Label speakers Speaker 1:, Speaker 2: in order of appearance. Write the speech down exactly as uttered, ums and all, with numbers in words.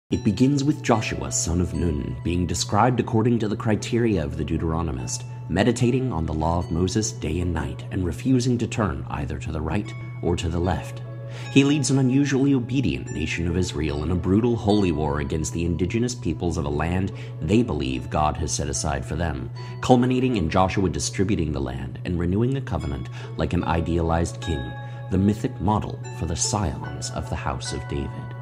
Speaker 1: It begins with Joshua, son of Nun, being described according to the criteria of the Deuteronomist, meditating on the law of Moses day and night and refusing to turn either to the right or to the left. He leads an unusually obedient nation of Israel in a brutal holy war against the indigenous peoples of a land they believe God has set aside for them, culminating in Joshua distributing the land and renewing the covenant like an idealized king, the mythic model for the scions of the house of David.